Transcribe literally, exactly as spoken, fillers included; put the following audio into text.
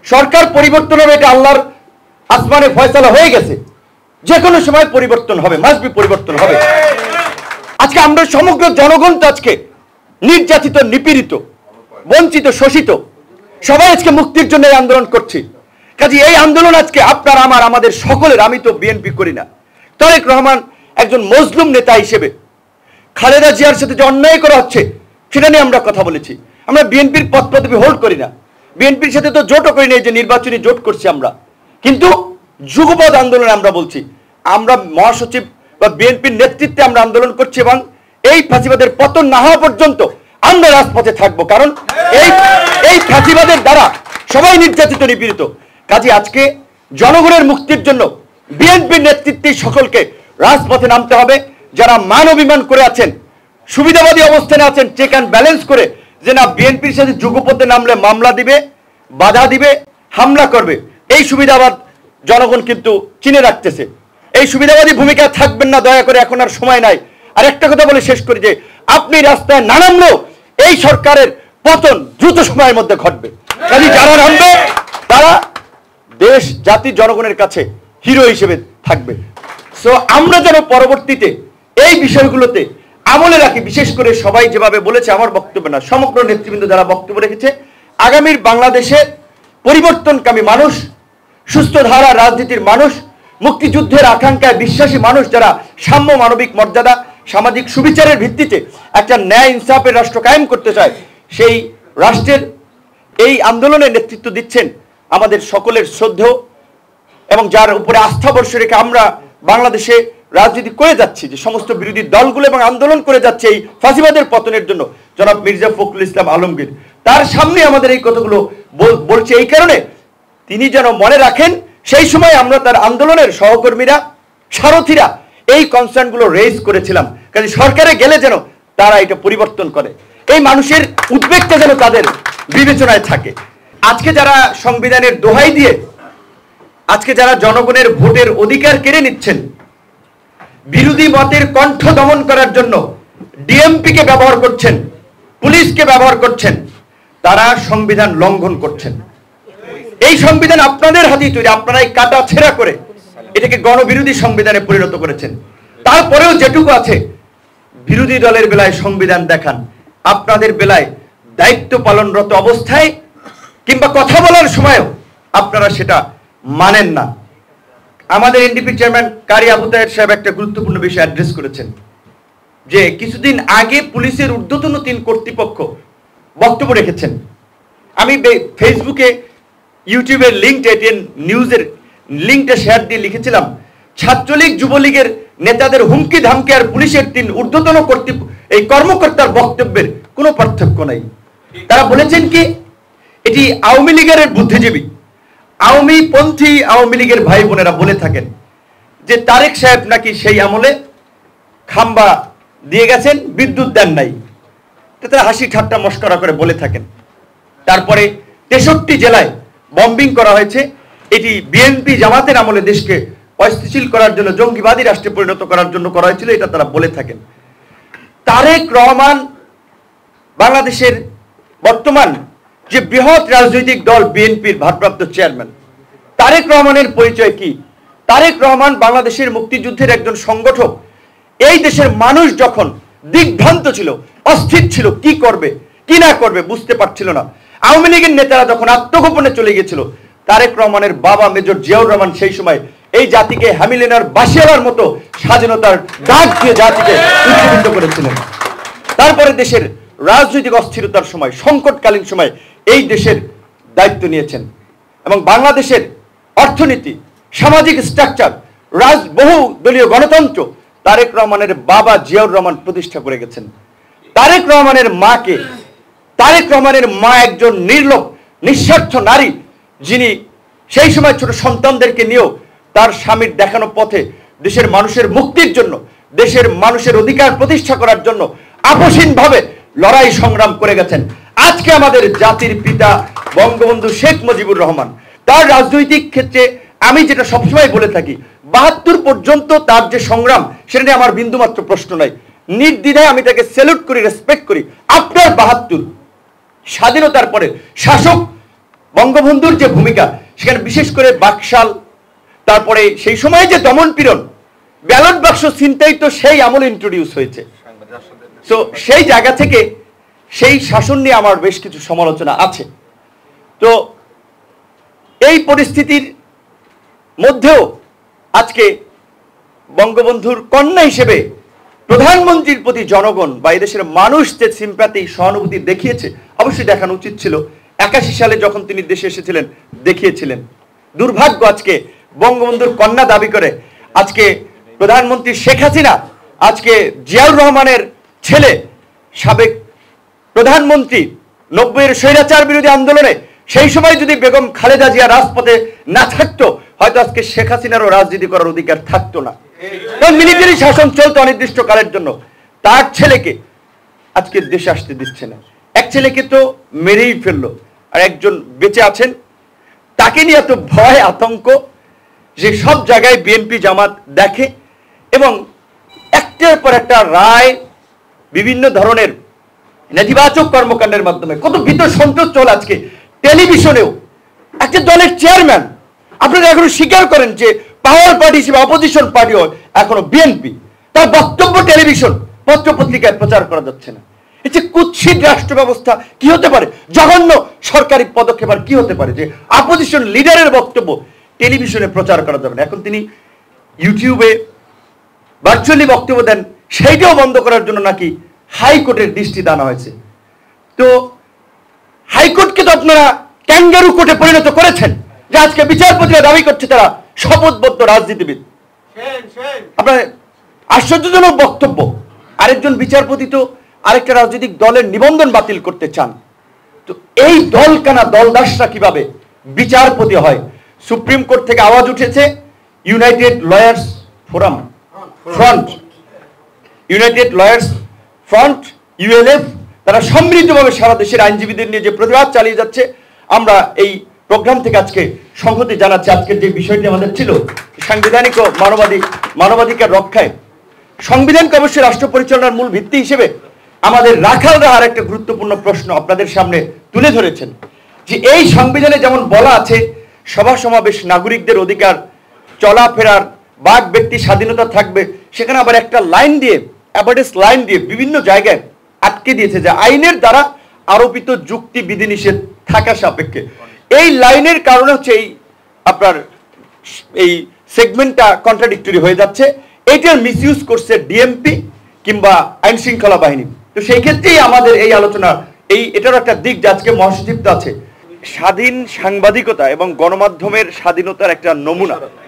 সরকার পরিবর্তন হবে, এটা আল্লাহর আসমানে ফয়সালা হয়ে গেছে, যে কোনো সময় পরিবর্তন হবে, মাস্ট বি পরিবর্তন হবে। আজকে আমরা সমগ্র জনগণ তো আজকে নির্যাতিত, নিপীড়িত, বঞ্চিত, শোষিত, সবাই আজকে মুক্তির জন্য এই আন্দোলন করছি। কাজে এই আন্দোলন আজকে আপনার আমার আমাদের সকলের, আমি তো বিএনপি করি না, তারেক রহমান একজন মজলুম নেতা হিসেবে খালেদা জিয়ার সাথে যে অন্যায় করা হচ্ছে সেটা নিয়ে আমরা কথা বলেছি। আমরা বিএনপির পদ পদবি হোল্ড করি না, বিএনপির সাথে তো জোটও করি না, যে নির্বাচনী জোট করছি আমরা, কিন্তু যুগপৎ আন্দোলনে আমরা বলছি, আমরা মহাসচিব বা বিএনপির নেতৃত্বে আমরা আন্দোলন করছি এবং এই ফাঁসিবাদের পতন না হওয়া পর্যন্ত আমরা রাজপথে থাকবো, কারণ এই এই ফাঁসিবাদের দ্বারা সবাই নির্যাতিত, নিপীড়িত। কাজে আজকে জনগণের মুক্তির জন্য বিএনপির নেতৃত্বে সকলকে রাজপথে নামতে হবে। যারা মান অভিমান করে আছেন, সুবিধাবাদী অবস্থানে আছেন, চেক অ্যান্ড ব্যালেন্স করে যে না বিএনপির সাথে যুগপথে নামলে মামলা দিবে, বাধা দিবে, হামলা করবে, এই সুবিধাবাদ জনগণ কিন্তু চিনে রাখতেছে। এই সুবিধাবাদী ভূমিকা থাকবেন না, দয়া করে, এখন আর সময় নাই। আর একটা কথা বলে শেষ করি যে আপনি রাস্তায় না নামলেও এই সরকারের পতন দ্রুত সময়ের মধ্যে ঘটবে। কাজে যারা নামবে তারা দেশ, জাতি, জনগণের কাছে হিরো হিসেবে থাকবে। সো আমরা যেন পরবর্তীতে এই বিষয়গুলোতে আমলে রাখি, বিশেষ করে সবাই যেভাবে বলেছে, আমার বক্তব্য না, সমগ্র নেতৃবৃন্দ যারা বক্তব্য রেখেছে, আগামীর বাংলাদেশে পরিবর্তনকামী মানুষ, সুস্থ ধারা রাজনীতির মানুষ, মুক্তিযুদ্ধের আকাঙ্ক্ষায় বিশ্বাসী মানুষ, যারা সাম্য, মানবিক মর্যাদা, সামাজিক সুবিচারের ভিত্তিতে একটা ন্যায় ইনসাফের রাষ্ট্র কায়েম করতে চায়, সেই রাষ্ট্রের এই আন্দোলনের নেতৃত্ব দিচ্ছেন আমাদের সকলের শ্রদ্ধেয় এবং যার উপরে আস্থা বর্ষে রেখে আমরা বাংলাদেশে রাজনীতি করে যাচ্ছি, যে সমস্ত বিরোধী দলগুলো এবং আন্দোলন করে যাচ্ছে এই ফাঁসিবাদের পতনের জন্য, জনাব মির্জা ফখরুল ইসলাম আলমগীর, তার সামনে আমাদের এই কথাগুলো বলছে এই কারণে তিনি যেন মনে রাখেন সেই সময় আমরা তার আন্দোলনের সহকর্মীরা, সারথীরা এই কনসার্নগুলো রেজ করেছিলাম। কাজে সরকারে গেলে যেন তারা এটা পরিবর্তন করে, এই মানুষের উদ্বেগটা যেন তাদের বিবেচনায় থাকে। আজকে যারা সংবিধানের দোহাই দিয়ে আজকে যারা জনগণের ভোটের অধিকার কেড়ে নিচ্ছেন, বিরোধী মতের কণ্ঠ দমন করার জন্য ডিএমপিকে ব্যবহার করছেন, পুলিশকে ব্যবহার করছেন, তারা সংবিধান লঙ্ঘন করছেন। এই সংবিধান আপনাদের হাতেই তৈরি, আপনারাই কাটা ছেঁড়া করে এটাকে গণবিরোধী সংবিধানে পরিণত করেছেন। তারপরেও যেটুকু আছে বিরোধী দলের বেলায় সংবিধান দেখান, আপনাদের বেলায় দায়িত্ব পালনরত অবস্থায় কিংবা কথা বলার সময়ও আপনারা সেটা মানেন না। আমাদের এনডিপি চেয়ারম্যান কারি আবু তাহের সাহেব একটা গুরুত্বপূর্ণ বিষয় অ্যাড্রেস করেছেন, যে কিছুদিন আগে পুলিশের ঊর্ধ্বতন তিন কর্তৃপক্ষ বক্তব্য রেখেছেন। আমি ফেসবুকে, ইউটিউবের লিঙ্ক, এটিএন নিউজের লিঙ্কটা শেয়ার দিয়ে লিখেছিলাম, ছাত্রলীগ, যুবলীগের নেতাদের হুমকি ধামকি আর পুলিশের তিন ঊর্ধ্বতন কর্তৃপক্ষ এই কর্মকর্তার বক্তব্যের কোনো পার্থক্য নাই। তারা বলেছেন কি, এটি আওয়ামী লীগের বুদ্ধিজীবী, আওয়ামী পন্থী আওয়ামী লীগের ভাই বোনেরা বলে থাকেন যে তারেক সাহেব নাকি সেই আমলে খাম্বা দিয়ে গেছেন, বিদ্যুৎ দেন নাই, তারা হাসি ঠাট্টা মস্করা করে বলে থাকেন। তারপরে তেষট্টি জেলায় বম্বিং করা হয়েছে, এটি বিএনপি জামাতের আমলে দেশকে অস্থিতিশীল করার জন্য, জঙ্গিবাদী রাষ্ট্রে পরিণত করার জন্য করা হয়েছিল, এটা তারা বলে থাকেন। তারেক রহমান বাংলাদেশের বর্তমান যে বৃহৎ রাজনৈতিক দল বিএনপির ভারপ্রাপ্ত চেয়ারম্যান, তারেক রহমানের পরিচয় কি? তারেক রহমান বাংলাদেশের মুক্তিযুদ্ধের একজন সংগঠক। এই দেশের মানুষ যখন দিগ্ভ্রান্ত ছিল, অস্থির ছিল, কি করবে কি না করবে বুঝতে পারছিল না, আওয়ামী লীগের নেতারা যখন আত্মগোপনে চলে গিয়েছিল, তারেক রহমানের বাবা মেজর জিয়াউর রহমান সেই সময় এই জাতিকে হ্যামিলিনার বাসিয়ালার মতো স্বাধীনতার ডাক দিয়ে জাতিকে উজ্জীবিত করেছিলেন। তারপরে দেশের রাজনৈতিক অস্থিরতার সময়, সংকটকালীন সময় এই দেশের দায়িত্ব নিয়েছেন এবং বাংলাদেশের অর্থনীতি, সামাজিক স্ট্রাকচার, রাজ বহু দলীয় গণতন্ত্র তারেক রহমানের বাবা জিয়াউর রহমান প্রতিষ্ঠা করে গেছেন। তারেক রহমানের মাকে, তারেক রহমানের মা একজন নির্লোভ নিঃস্বার্থ নারী, যিনি সেই সময় ছোট সন্তানদেরকে নিয়েও তার স্বামীর দেখানো পথে দেশের মানুষের মুক্তির জন্য, দেশের মানুষের অধিকার প্রতিষ্ঠা করার জন্য আপসহীনভাবে লড়াই সংগ্রাম করে গেছেন। আজকে আমাদের জাতির পিতা বঙ্গবন্ধু শেখ মুজিবুর রহমান, তার রাজনৈতিক ক্ষেত্রে আমি যেটা সবসময় বলে থাকি, বাহাত্তর পর্যন্ত তার যে সংগ্রাম, সেটা নিয়ে আমার বিন্দুমাত্র প্রশ্ন নাই, নির্দ্বিধায় আমি তাকে স্যালুট করি, রেসপেক্ট করি। আপনার বাহাত্তর স্বাধীনতার পরে শাসক বঙ্গবন্ধুর যে ভূমিকা সেখানে বিশেষ করে বাকশাল, তারপরে সেই সময় যে দমন পীড়ন, ব্যালট বাক্স ছিনতাই তো সেই আমলে ইন্ট্রোডিউস হয়েছে। তো সেই জায়গা থেকে সেই শাসন নিয়ে আমার বেশ কিছু সমালোচনা আছে। তো এই পরিস্থিতির মধ্যেও আজকে বঙ্গবন্ধুর কন্যা হিসেবে প্রধানমন্ত্রীর প্রতি জনগণ বা এদেশের মানুষ যে সিম্প্যাথি, সহানুভূতি দেখিয়েছে, অবশ্যই দেখানো উচিত ছিল। একাশি সালে যখন তিনি দেশে এসেছিলেন দেখিয়েছিলেন। দুর্ভাগ্য আজকে বঙ্গবন্ধুর কন্যা দাবি করে আজকে প্রধানমন্ত্রী শেখ হাসিনা, আজকে জিয়াউর রহমানের ছেলে, সাবেক প্রধানমন্ত্রী, নব্বইয়ের স্বৈরাচার বিরোধী আন্দোলনে সেই সময় যদি বেগম খালেদা জিয়া রাজপথে না থাকতো, হয়তো আজকে শেখ হাসিনারও রাজনীতি করার অধিকার থাকতো না। কারণ মিলিটারি শাসন চলতো অনির্দিষ্টকালের জন্য। তার ছেলেকে আজকে দেশে আসতে দিচ্ছে না। এক ছেলেকে তো মেরেই ফেললো, আর একজন বেঁচে আছেন, তাকে নিয়ে এত ভয় আতঙ্ক যে সব জায়গায় বিএনপি জামাত দেখে, এবং একটার পর একটা রায়, বিভিন্ন ধরনের নেতিবাচক কর্মকাণ্ডের মাধ্যমে কত ভীত সন্ত্রস্ত চল। আজকে টেলিভিশনেও একটা দলের চেয়ারম্যান, আপনারা এখনো স্বীকার করেন যে পাওয়ার পার্টি হিসেবে অপোজিশন পার্টি এখনো বিএনপি, তার বক্তব্য টেলিভিশন পত্র পত্রিকায় প্রচার করা যাচ্ছে না। এই যে কুৎসিত রাষ্ট্র ব্যবস্থা কি হতে পারে, জঘন্য সরকারি পদক্ষেপ আর কি হতে পারে যে অপোজিশন লিডারের বক্তব্য টেলিভিশনে প্রচার করা যাবে না। এখন তিনি ইউটিউবে ভার্চুয়ালি বক্তব্য দেন, সেইটাও বন্ধ করার জন্য নাকি হাইকোর্টের দৃষ্টি দানা হয়েছে। তো হাইকোর্টকে তো আপনারা ক্যাঙ্গারু কোর্টে পরিণত করেছেন, যে আজকে বিচারপতিরা দাবি করছে তারা শপথবদ্ধ রাজনীতিবিদ। আপনার আশ্চর্যজনক বক্তব্য। আরেকজন বিচারপতি তো আরেকটা রাজনৈতিক দলের নিবন্ধন বাতিল করতে চান। তো এই দলকানা দলদাসরা কিভাবে বিচারপতি হয়? সুপ্রিম কোর্ট থেকে আওয়াজ উঠেছে, United Lawyers Forum Front, United Lawyers Front ULF, তারা সম্মিলিতভাবে সারা দেশের আইনজীবীদের নিয়ে যে প্রতিবাদ চালিয়ে যাচ্ছে, আমরা এই প্রোগ্রাম থেকে আজকে সংহতি জানাচ্ছি। আজকের যে বিষয়টি আমাদের ছিল সাংবিধানিক ও মানবাধিক মানবাধিকার রক্ষায়, সংবিধানকে অবশ্যই রাষ্ট্র পরিচালনার মূল ভিত্তি হিসেবে আমাদের রাখালরা আর একটা গুরুত্বপূর্ণ প্রশ্ন আপনাদের সামনে তুলে ধরেছেন, যে এই সংবিধানে যেমন বলা আছে সভা সমাবেশ, নাগরিকদের অধিকার, চলাফেরার, বাক ব্যক্তি স্বাধীনতা থাকবে, সেখানে আবার একটা লাইন দিয়ে, অ্যাবার্ডেস লাইন দিয়ে বিভিন্ন জায়গায় আটকে দিয়েছে যে আইনের দ্বারা আরোপিত যুক্তি বিধিনিষেধ থাকা সাপেক্ষে। এই লাইনের কারণে হচ্ছে এই আপনার এই সেগমেন্টটা কন্ট্রাডিক্টরি হয়ে যাচ্ছে। এইটার মিসইউজ করছে ডিএমপি কিংবা আইন শৃঙ্খলা বাহিনী। তো সেই ক্ষেত্রেই আমাদের এই আলোচনা, এই এটার একটা দিক যে আজকে মহাসচিব আছে, স্বাধীন সাংবাদিকতা এবং গণমাধ্যমের স্বাধীনতার একটা নমুনা